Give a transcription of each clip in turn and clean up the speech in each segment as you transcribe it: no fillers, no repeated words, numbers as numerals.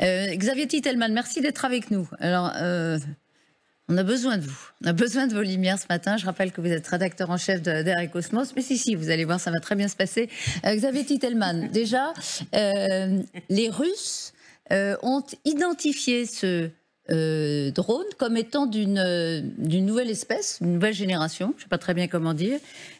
Xavier Titelman, merci d'être avec nous. Alors, on a besoin de vous. On a besoin de vos lumières ce matin. Je rappelle que vous êtes rédacteur en chef d'Air et Cosmos. Mais si, vous allez voir, ça va très bien se passer. Xavier Titelman, déjà, les Russes ont identifié ce drone comme étant d'une nouvelle espèce, une nouvelle génération. Je ne sais pas très bien comment dire.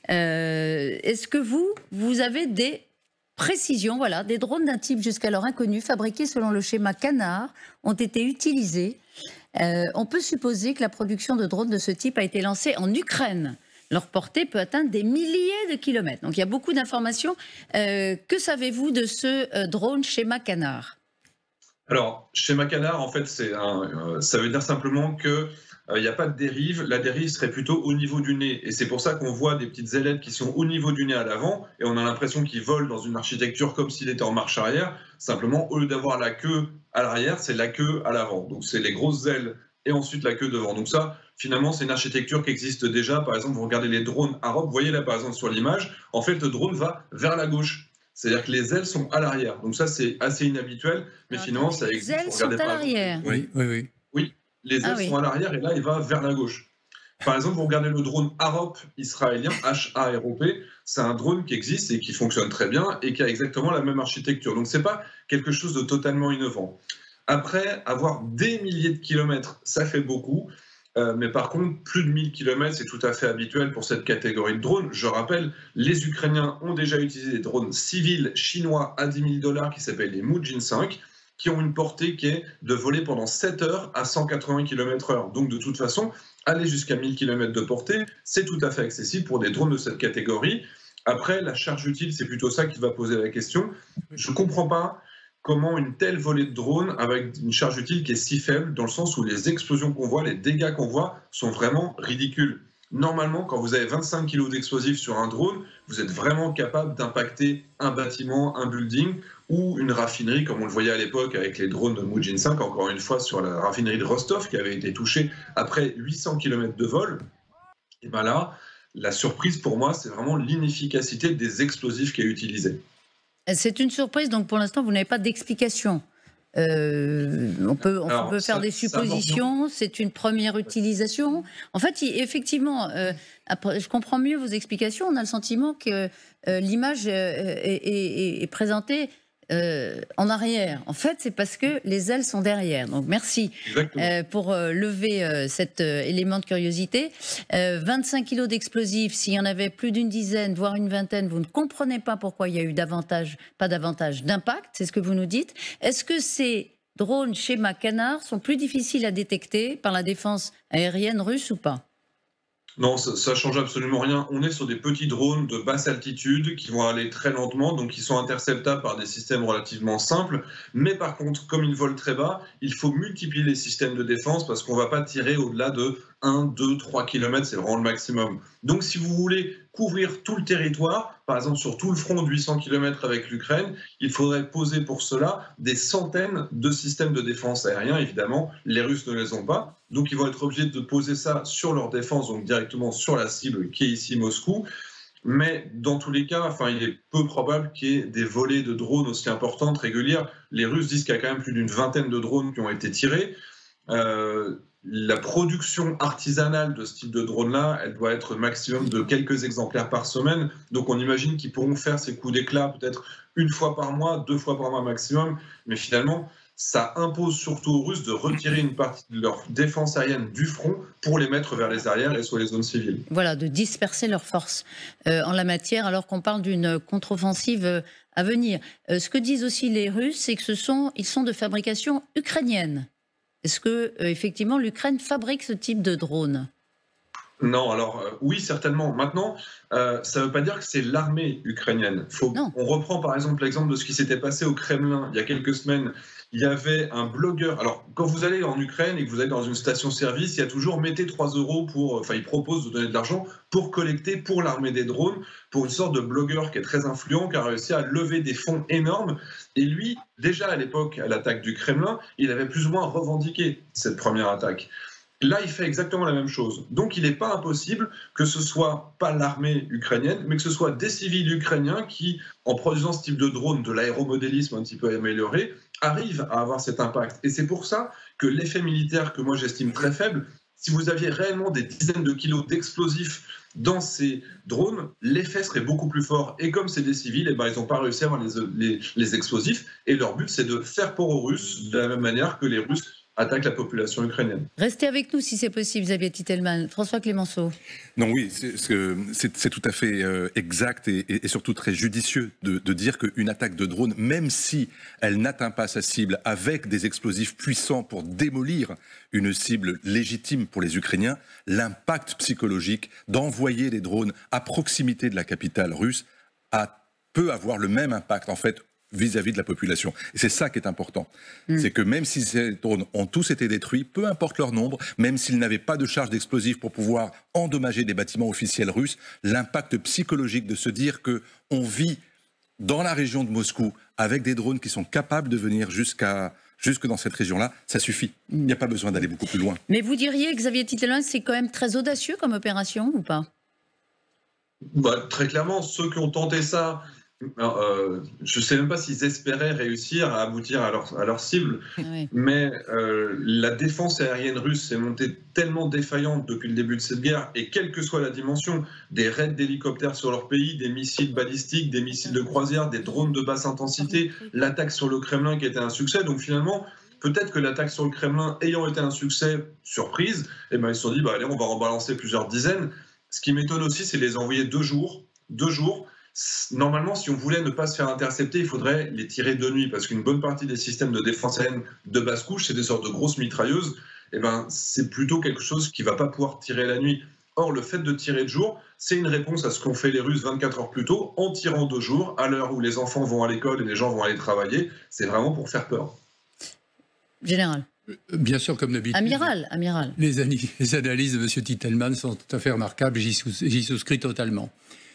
Est-ce que vous avez des précisions, voilà, des drones d'un type jusqu'alors inconnu, fabriqués selon le schéma Canard, ont été utilisés. On peut supposer que la production de drones de ce type a été lancée en Ukraine. Leur portée peut atteindre des milliers de kilomètres. Donc il y a beaucoup d'informations. Que savez-vous de ce drone schéma Canard? Alors, schéma Canard, en fait, ça veut dire simplement que il n'y a pas de dérive. La dérive serait plutôt au niveau du nez. Et c'est pour ça qu'on voit des petites ailettes qui sont au niveau du nez à l'avant. Et on a l'impression qu'ils volent dans une architecture comme s'il était en marche arrière. Simplement, au lieu d'avoir la queue à l'arrière, c'est la queue à l'avant. Donc, c'est les grosses ailes et ensuite la queue devant. Donc ça, finalement, c'est une architecture qui existe déjà. Par exemple, vous regardez les drones Arup. Vous voyez là, par exemple, sur l'image, en fait, le drone va vers la gauche. C'est-à-dire que les ailes sont à l'arrière. Donc ça, c'est assez inhabituel. Mais finalement, ça existe. Les ailes sont à l'arrière. Oui, les ailes sont à l'arrière et là, il va vers la gauche. Par exemple, vous regardez le drone Arup israélien, H-A-R-O-P, c'est un drone qui existe et qui fonctionne très bien et qui a exactement la même architecture. Donc, ce n'est pas quelque chose de totalement innovant. Après, avoir des milliers de kilomètres, ça fait beaucoup. Mais par contre, plus de 1000 km, c'est tout à fait habituel pour cette catégorie de drones. Je rappelle, les Ukrainiens ont déjà utilisé des drones civils chinois à 10 000 $ qui s'appellent les Mujin 5, qui ont une portée qui est de voler pendant 7 heures à 180 km/h. Donc de toute façon, aller jusqu'à 1000 km de portée, c'est tout à fait accessible pour des drones de cette catégorie. Après, la charge utile, c'est plutôt ça qui va poser la question. Je ne comprends pas comment une telle volée de drones avec une charge utile qui est si faible, dans le sens où les explosions qu'on voit, les dégâts qu'on voit sont vraiment ridicules. Normalement, quand vous avez 25 kg d'explosifs sur un drone, vous êtes vraiment capable d'impacter un bâtiment, un building ou une raffinerie, comme on le voyait à l'époque avec les drones de Mujin 5, encore une fois sur la raffinerie de Rostov, qui avait été touchée après 800 km de vol. Et bien là, la surprise pour moi, c'est vraiment l'inefficacité des explosifs qui est utilisée. C'est une surprise, donc pour l'instant, vous n'avez pas d'explication. On peut faire des suppositions, c'est une première utilisation. En fait, effectivement, après, je comprends mieux vos explications. On a le sentiment que l'image est présentée en arrière. En fait, c'est parce que les ailes sont derrière. Donc, merci pour lever cet élément de curiosité. 25 kilos d'explosifs, s'il y en avait plus d'une dizaine, voire une vingtaine, vous ne comprenez pas pourquoi il y a eu pas davantage d'impact, c'est ce que vous nous dites. Est-ce que ces drones schéma Canard sont plus difficiles à détecter par la défense aérienne russe ou pas? Non, ça ne change absolument rien. On est sur des petits drones de basse altitude qui vont aller très lentement, donc qui sont interceptables par des systèmes relativement simples. Mais par contre, comme ils volent très bas, il faut multiplier les systèmes de défense parce qu'on ne va pas tirer au-delà de 1, 2, 3 km, c'est vraiment le maximum. Donc si vous voulez couvrir tout le territoire, par exemple sur tout le front de 800 km avec l'Ukraine, il faudrait poser pour cela des centaines de systèmes de défense aériens. Évidemment, les Russes ne les ont pas. Donc ils vont être obligés de poser ça sur leur défense, donc directement sur la cible qui est ici Moscou. Mais dans tous les cas, il est peu probable qu'il y ait des volées de drones aussi importantes, régulières. Les Russes disent qu'il y a quand même plus d'une vingtaine de drones qui ont été tirés. La production artisanale de ce type de drone-là, elle doit être maximum de quelques exemplaires par semaine. Donc on imagine qu'ils pourront faire ces coups d'éclat peut-être une fois par mois, 2 fois par mois maximum. Mais finalement, ça impose surtout aux Russes de retirer une partie de leur défense aérienne du front pour les mettre vers les arrières et sur les zones civiles. Voilà, de disperser leurs forces en la matière, alors qu'on parle d'une contre-offensive à venir. Ce que disent aussi les Russes, c'est que ils sont de fabrication ukrainienne. Est-ce que, effectivement, l'Ukraine fabrique ce type de drone? Non, alors oui, certainement. Maintenant, ça ne veut pas dire que c'est l'armée ukrainienne. On reprend par exemple l'exemple de ce qui s'était passé au Kremlin il y a quelques semaines. Il y avait un blogueur. Alors, quand vous allez en Ukraine et que vous allez dans une station-service, il y a toujours mettez 3 € pour. Enfin, ils proposent de donner de l'argent pour collecter pour l'armée des drones, pour une sorte de blogueur qui est très influent, qui a réussi à lever des fonds énormes. Et lui, déjà à l'époque, à l'attaque du Kremlin, il avait plus ou moins revendiqué cette première attaque. Là, il fait exactement la même chose. Donc, il n'est pas impossible que ce soit pas l'armée ukrainienne, mais que ce soit des civils ukrainiens qui, en produisant ce type de drone, de l'aéromodélisme un petit peu amélioré, arrive à avoir cet impact. Et c'est pour ça que l'effet militaire, que moi j'estime très faible, si vous aviez réellement des dizaines de kilos d'explosifs dans ces drones, l'effet serait beaucoup plus fort. Et comme c'est des civils, eh ben, ils n'ont pas réussi à avoir les explosifs. Et leur but, c'est de faire peur aux Russes, de la même manière que les Russes attaquent la population ukrainienne. Restez avec nous si c'est possible, Xavier Titelman. François Clémenceau. Non, oui, c'est tout à fait exact et surtout très judicieux de dire qu'une attaque de drone, même si elle n'atteint pas sa cible avec des explosifs puissants pour démolir une cible légitime pour les Ukrainiens, l'impact psychologique d'envoyer des drones à proximité de la capitale russe peut avoir le même impact, en fait, vis-à-vis de la population. Et c'est ça qui est important. C'est que même si ces drones ont tous été détruits, peu importe leur nombre, même s'ils n'avaient pas de charge d'explosifs pour pouvoir endommager des bâtiments officiels russes, l'impact psychologique de se dire qu'on vit dans la région de Moscou avec des drones qui sont capables de venir jusque dans cette région-là, ça suffit. Il n'y a pas besoin d'aller beaucoup plus loin. Mais vous diriez, Xavier Titelman, c'est quand même très audacieux comme opération ou pas? Très clairement, ceux qui ont tenté ça, je ne sais même pas s'ils espéraient réussir à aboutir à leur cible, oui. Mais la défense aérienne russe s'est montée tellement défaillante depuis le début de cette guerre, et quelle que soit la dimension, des raids d'hélicoptères sur leur pays, des missiles balistiques, des missiles de croisière, des drones de basse intensité, l'attaque sur le Kremlin qui était un succès. Donc finalement, peut-être que l'attaque sur le Kremlin ayant été un succès surprise, eh ben ils se sont dit, allez, on va en balancer plusieurs dizaines. Ce qui m'étonne aussi, c'est les envoyer 2 jours. Normalement, si on voulait ne pas se faire intercepter, il faudrait les tirer de nuit, parce qu'une bonne partie des systèmes de défense aérienne de basse couche, c'est des sortes de grosses mitrailleuses. Eh ben, c'est plutôt quelque chose qui ne va pas pouvoir tirer la nuit. Or, le fait de tirer de jour, c'est une réponse à ce qu'ont fait les Russes 24 heures plus tôt, en tirant de jour, à l'heure où les enfants vont à l'école et les gens vont aller travailler. C'est vraiment pour faire peur. Général. Bien sûr, comme d'habitude. Amiral. Les analyses de M. Titelman sont tout à fait remarquables, j'y souscris totalement.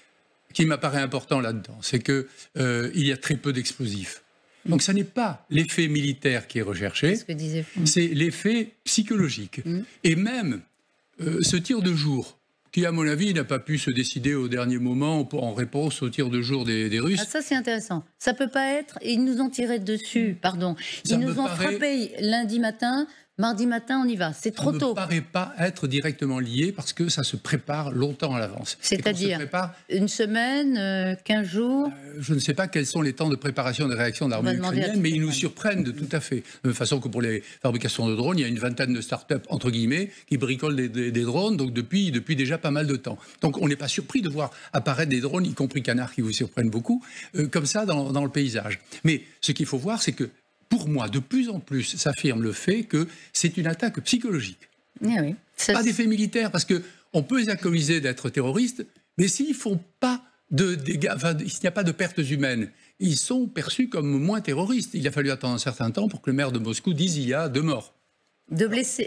Ce qui m'apparaît important là-dedans, c'est qu'il y a très peu d'explosifs. Donc ce n'est pas l'effet militaire qui est recherché, c'est l'effet psychologique. Et même ce tir de jour, qui à mon avis n'a pas pu se décider au dernier moment en réponse au tir de jour des Russes. Ah, ça c'est intéressant. Ça peut pas être, ils nous ont tiré dessus, pardon. Ils nous ont frappé lundi matin. Mardi matin, on y va. C'est trop tôt. Ça ne me paraît pas être directement lié parce que ça se prépare longtemps à l'avance. C'est-à-dire une semaine, 15 jours Je ne sais pas quels sont les temps de préparation des réactions de l'armée ukrainienne, mais ils nous surprennent de tout à fait. De la même façon que pour les fabrications de drones, il y a une vingtaine de start-up, entre guillemets, qui bricolent des drones donc depuis déjà pas mal de temps. Donc on n'est pas surpris de voir apparaître des drones, y compris canards qui vous surprennent beaucoup, comme ça dans le paysage. Mais ce qu'il faut voir, c'est que pour moi, de plus en plus, s'affirme le fait que c'est une attaque psychologique. Oui. Pas d'effet militaire, parce qu'on peut les accuser d'être terroristes, mais s'ils ne font pas de dégâts, s'il n'y a pas de pertes humaines, ils sont perçus comme moins terroristes. Il a fallu attendre un certain temps pour que le maire de Moscou dise il y a 2 morts. De blessés.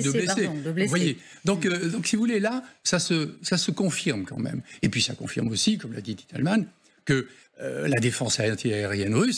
Vous voyez, donc si vous voulez, là, ça se confirme quand même. Et puis ça confirme aussi, comme l'a dit Titelman, que la défense aérienne russe,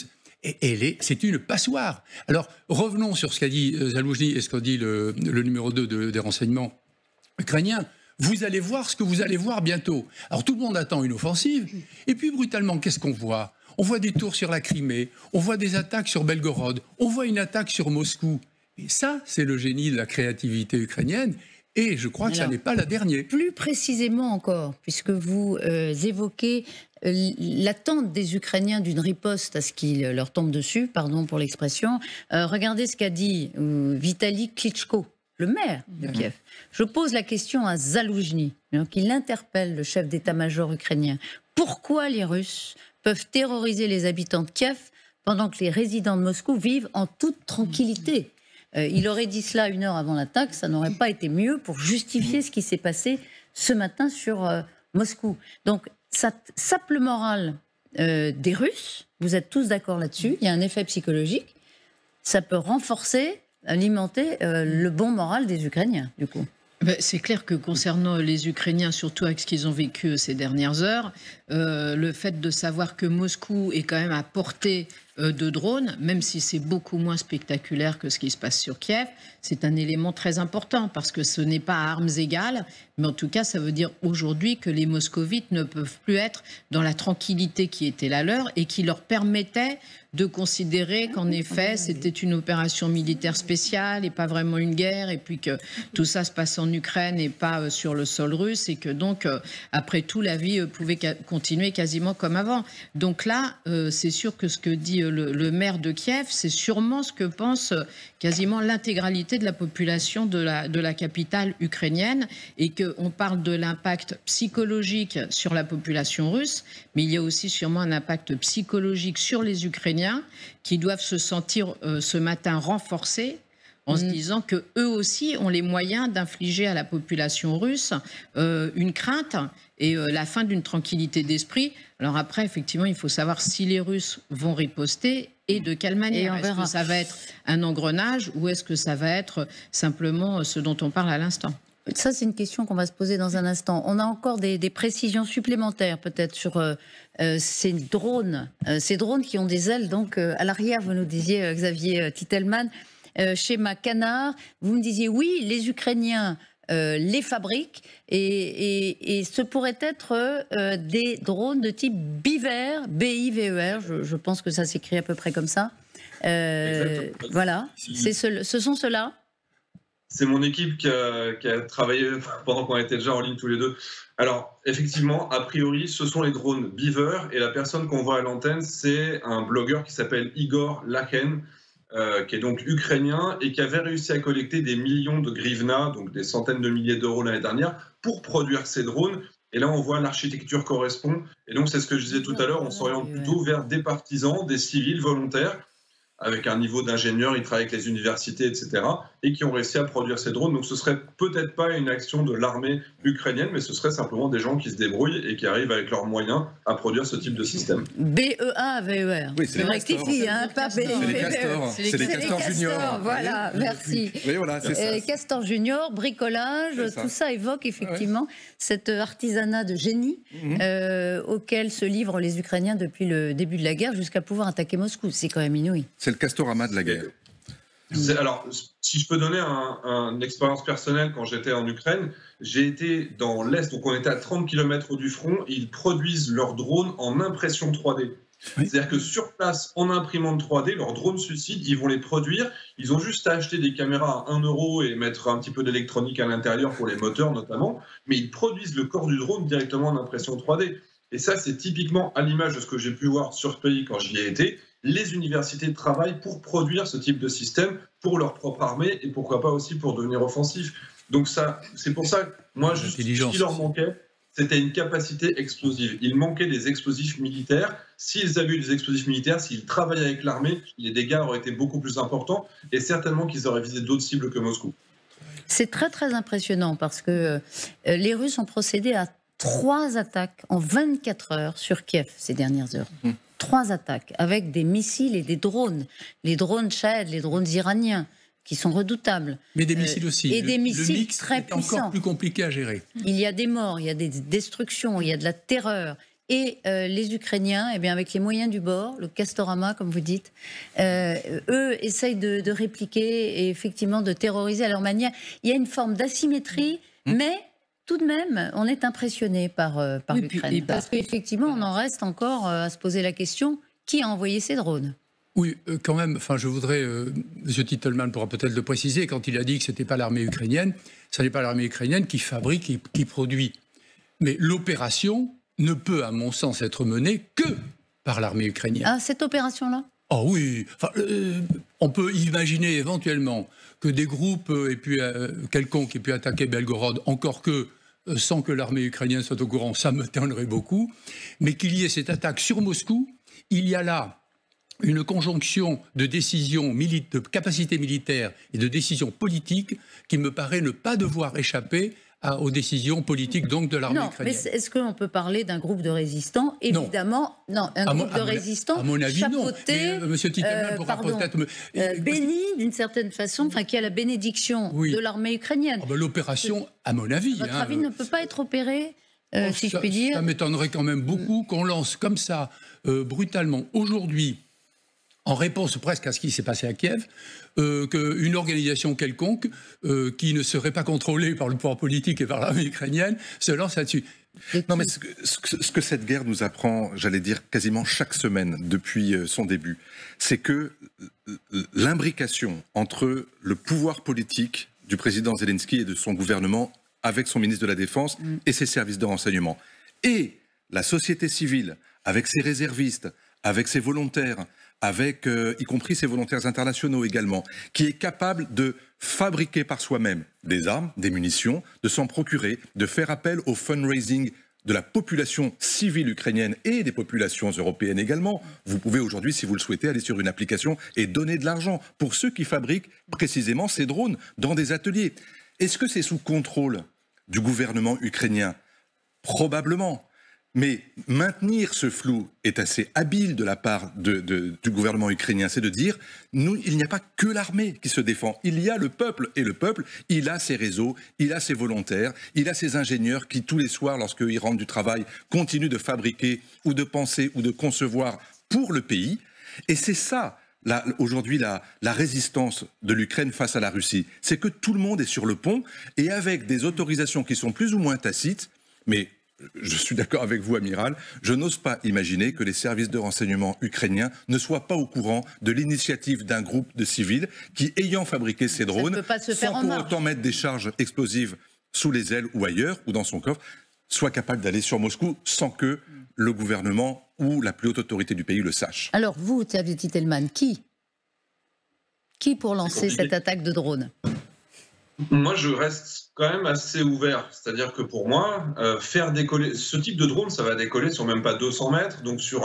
c'est une passoire. Alors, revenons sur ce qu'a dit Zaloujny et ce qu'a dit le numéro 2 des renseignements ukrainiens. Vous allez voir ce que vous allez voir bientôt. Alors, tout le monde attend une offensive. Et puis, brutalement, qu'est-ce qu'on voit? On voit des tours sur la Crimée, on voit des attaques sur Belgorod, on voit une attaque sur Moscou. Et ça, c'est le génie de la créativité ukrainienne. Et je crois que ça n'est pas la dernière. Plus précisément encore, puisque vous évoquez l'attente des Ukrainiens d'une riposte à ce qui leur tombe dessus, pardon pour l'expression. Regardez ce qu'a dit Vitali Klitschko, le maire de Kiev. Je pose la question à Zaloujny, donc il interpelle le chef d'état-major ukrainien. Pourquoi les Russes peuvent terroriser les habitants de Kiev pendant que les résidents de Moscou vivent en toute tranquillité? Il aurait dit cela 1 heure avant l'attaque, ça n'aurait pas été mieux pour justifier ce qui s'est passé ce matin sur Moscou. Donc, simple morale des Russes, vous êtes tous d'accord là-dessus, il y a un effet psychologique, ça peut renforcer, alimenter le bon moral des Ukrainiens, du coup. C'est clair que concernant les Ukrainiens, surtout avec ce qu'ils ont vécu ces dernières heures, le fait de savoir que Moscou est quand même à portée de drones, même si c'est beaucoup moins spectaculaire que ce qui se passe sur Kiev, c'est un élément très important parce que ce n'est pas à armes égales, mais en tout cas, ça veut dire aujourd'hui que les moscovites ne peuvent plus être dans la tranquillité qui était la leur et qui leur permettait de considérer qu'en effet, c'était une opération militaire spéciale et pas vraiment une guerre, et puis que tout ça se passe en Ukraine et pas sur le sol russe, et que donc, après tout, la vie pouvait continuer quasiment comme avant. Donc là, c'est sûr que ce que dit le maire de Kiev, c'est sûrement ce que pense quasiment l'intégralité de la population de la capitale ukrainienne, et qu'on parle de l'impact psychologique sur la population russe, mais il y a aussi sûrement un impact psychologique sur les Ukrainiens qui doivent se sentir ce matin renforcés en se disant qu'eux aussi ont les moyens d'infliger à la population russe une crainte et la fin d'une tranquillité d'esprit. Alors après, effectivement, il faut savoir si les Russes vont riposter et de quelle manière. Est-ce que ça va être un engrenage ou est-ce que ça va être simplement ce dont on parle à l'instant ? Ça, c'est une question qu'on va se poser dans un instant. On a encore des précisions supplémentaires, peut-être, sur ces drones qui ont des ailes. Donc, à l'arrière, vous nous disiez, Xavier Titelman, schéma Canard. Vous me disiez, oui, les Ukrainiens les fabriquent et ce pourrait être des drones de type Biver, B-I-V-E-R. Je pense que ça s'écrit à peu près comme ça. Voilà, ce sont ceux-là. C'est mon équipe qui a travaillé pendant qu'on était déjà en ligne tous les deux. Alors, effectivement, a priori, ce sont les drones Beaver, et la personne qu'on voit à l'antenne, c'est un blogueur qui s'appelle Igor Lachen, qui est donc ukrainien, et qui avait réussi à collecter des millions de grivna, donc des centaines de milliers d'euros l'année dernière, pour produire ces drones. Et là, on voit l'architecture correspond. Et donc, c'est ce que je disais tout à l'heure, on s'oriente plutôt vers des partisans, des civils volontaires, avec un niveau d'ingénieur, ils travaillent avec les universités, etc., et qui ont réussi à produire ces drones. Donc ce serait peut-être pas une action de l'armée ukrainienne, mais ce serait simplement des gens qui se débrouillent et qui arrivent avec leurs moyens à produire ce type de système. B-E-A-V-E-R. Oui, c'est rectifie, hein, pas B-E-A-V-E-R. C'est les castors juniors. Voilà, merci. Oui, voilà, c'est ça. Castors juniors, bricolage, tout ça évoque effectivement cet artisanat de génie auquel se livrent les Ukrainiens depuis le début de la guerre jusqu'à pouvoir attaquer Moscou. C'est quand même inouï. C'est le Castorama de la guerre. Alors, si je peux donner une expérience personnelle, quand j'étais en Ukraine, j'ai été dans l'Est, donc on était à 30 km du front, et ils produisent leurs drones en impression 3D. C'est-à-dire que sur place, en imprimante 3D, leurs drones suicides, ils vont les produire. Ils ont juste à acheter des caméras à 1 € et mettre un petit peu d'électronique à l'intérieur pour les moteurs notamment, mais ils produisent le corps du drone directement en impression 3D. Et ça, c'est typiquement à l'image de ce que j'ai pu voir sur ce pays quand j'y ai été. Les universités travaillent pour produire ce type de système pour leur propre armée et pourquoi pas aussi pour devenir offensif. Donc ça, c'est pour ça que moi, ce qui leur manquait, c'était une capacité explosive. Il manquait des explosifs militaires. S'ils avaient eu des explosifs militaires, s'ils travaillaient avec l'armée, les dégâts auraient été beaucoup plus importants et certainement qu'ils auraient visé d'autres cibles que Moscou. C'est très très impressionnant parce que les Russes ont procédé à 3 attaques en 24 heures sur Kiev ces dernières heures. 3 attaques avec des missiles et des drones. Les drones Shahed, les drones iraniens, qui sont redoutables. Mais des missiles aussi. Et des missiles très puissants. Encore plus compliqué à gérer. Il y a des morts, il y a des destructions, il y a de la terreur. Et les Ukrainiens, eh bien, avec les moyens du bord, le Castorama, comme vous dites, eux essayent de répliquer et effectivement de terroriser à leur manière. Il y a une forme d'asymétrie, mais tout de même, on est impressionné par l'Ukraine. Parce qu'effectivement, on en reste encore à se poser la question, qui a envoyé ces drones ? Oui, quand même, enfin, je voudrais, M. Titelman pourra peut-être le préciser, quand il a dit que ce n'était pas l'armée ukrainienne, ce n'est pas l'armée ukrainienne qui fabrique et qui produit. Mais l'opération ne peut, à mon sens, être menée que par l'armée ukrainienne. Ah, cette opération-là ? Oh oui, enfin, on peut imaginer éventuellement que des groupes quelconques aient pu attaquer Belgorod, encore que sans que l'armée ukrainienne soit au courant, ça me m'étonnerait beaucoup, mais qu'il y ait cette attaque sur Moscou, il y a là une conjonction de décisions, de capacités militaires et de décisions politiques qui me paraît ne pas devoir échapper aux décisions politiques donc de l'armée ukrainienne. Mais est-ce qu'on peut parler d'un groupe de résistants ? Évidemment, non. Un groupe de résistants, à mon avis, chapeauté, non. Monsieur Titelman pourra peut-être béni d'une certaine façon, enfin qui a la bénédiction de l'armée ukrainienne. L'opération, à mon avis, votre avis ne peut pas être opérée, si je puis dire. Ça m'étonnerait quand même beaucoup qu'on lance comme ça brutalement aujourd'hui en réponse presque à ce qui s'est passé à Kiev, qu'une organisation quelconque qui ne serait pas contrôlée par le pouvoir politique et par l'armée ukrainienne se lance là-dessus. Non, mais ce que cette guerre nous apprend, j'allais dire quasiment chaque semaine depuis son début, c'est que l'imbrication entre le pouvoir politique du président Zelensky et de son gouvernement avec son ministre de la Défense et ses services de renseignement, et la société civile avec ses réservistes, avec ses volontaires, avec y compris ses volontaires internationaux également, qui est capable de fabriquer par soi-même des armes, des munitions, de s'en procurer, de faire appel au fundraising de la population civile ukrainienne et des populations européennes également. Vous pouvez aujourd'hui, si vous le souhaitez, aller sur une application et donner de l'argent pour ceux qui fabriquent précisément ces drones dans des ateliers. Est-ce que c'est sous contrôle du gouvernement ukrainien? Probablement. Mais maintenir ce flou est assez habile de la part du gouvernement ukrainien. C'est de dire, il n'y a pas que l'armée qui se défend. Il y a le peuple. Et le peuple, il a ses réseaux, il a ses volontaires, il a ses ingénieurs qui, tous les soirs, lorsqu'ils rentrent du travail, continuent de fabriquer ou de penser ou de concevoir pour le pays. Et c'est ça, aujourd'hui, la résistance de l'Ukraine face à la Russie. C'est que tout le monde est sur le pont et avec des autorisations qui sont plus ou moins tacites, mais je suis d'accord avec vous, amiral, je n'ose pas imaginer que les services de renseignement ukrainiens ne soient pas au courant de l'initiative d'un groupe de civils qui, ayant fabriqué ces drones, sans pour autant mettre des charges explosives sous les ailes ou ailleurs, ou dans son coffre, soient capables d'aller sur Moscou sans que le gouvernement ou la plus haute autorité du pays le sache. Alors vous, Xavier Titelman, qui pour lancer cette attaque de drone? Moi, je reste quand même assez ouvert. C'est-à-dire que pour moi, faire décoller ce type de drone, ça va décoller sur même pas 200 mètres, donc sur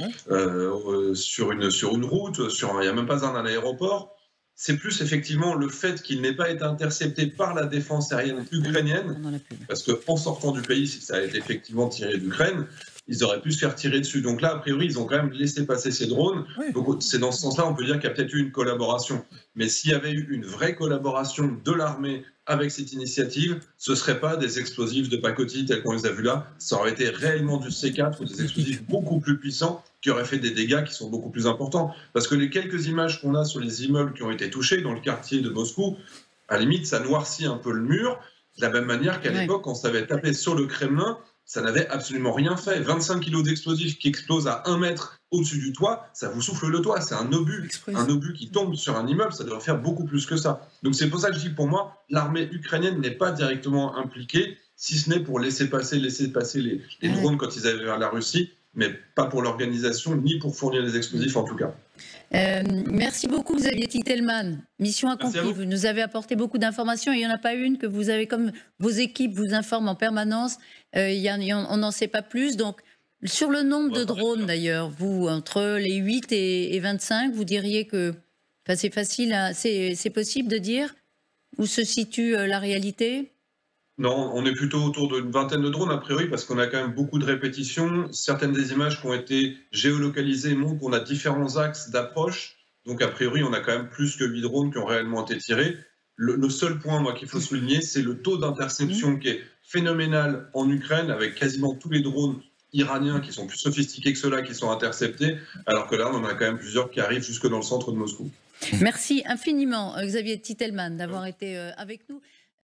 une route, il n'y a même pas un aéroport. C'est plus effectivement le fait qu'il n'ait pas été intercepté par la défense aérienne ukrainienne, parce qu'en sortant du pays, si ça a été effectivement tiré d'Ukraine, ils auraient pu se faire tirer dessus. Donc là, a priori, ils ont quand même laissé passer ces drones. Oui. Donc c'est dans ce sens-là, on peut dire qu'il y a peut-être eu une collaboration. Mais s'il y avait eu une vraie collaboration de l'armée avec cette initiative, ce ne serait pas des explosifs de pacotille tels qu'on les a vus là. Ça aurait été réellement du C4 ou des explosifs beaucoup plus puissants qui auraient fait des dégâts qui sont beaucoup plus importants. Parce que les quelques images qu'on a sur les immeubles qui ont été touchés dans le quartier de Moscou, à la limite, ça noircit un peu le mur, de la même manière qu'à l'époque, quand ça avait tapé sur le Kremlin, ça n'avait absolument rien fait. 25 kilos d'explosifs qui explosent à 1 mètre au-dessus du toit, ça vous souffle le toit. C'est un obus. Un obus qui tombe sur un immeuble, ça devrait faire beaucoup plus que ça. Donc c'est pour ça que je dis, pour moi, l'armée ukrainienne n'est pas directement impliquée, si ce n'est pour laisser passer les drones quand ils arrivent vers la Russie, mais pas pour l'organisation, ni pour fournir les explosifs en tout cas. Merci beaucoup Xavier Titelman. Mission accomplie. Vous nous avez apporté beaucoup d'informations et il n'y en a pas une que vous avez, comme vos équipes vous informent en permanence, on n'en sait pas plus. Donc sur le nombre de drones d'ailleurs, vous, entre les 8 et 25, vous diriez que c'est facile, c'est possible de dire où se situe la réalité? Non, on est plutôt autour d'une vingtaine de drones a priori parce qu'on a quand même beaucoup de répétitions. Certaines des images qui ont été géolocalisées montrent qu'on a différents axes d'approche. Donc a priori, on a quand même plus que 8 drones qui ont réellement été tirés. Le seul point qu'il faut souligner, c'est le taux d'interception qui est phénoménal en Ukraine avec quasiment tous les drones iraniens qui sont plus sophistiqués que ceux-là qui sont interceptés, alors que là, on en a quand même plusieurs qui arrivent jusque dans le centre de Moscou. Merci infiniment, Xavier Titelman, d'avoir été avec nous.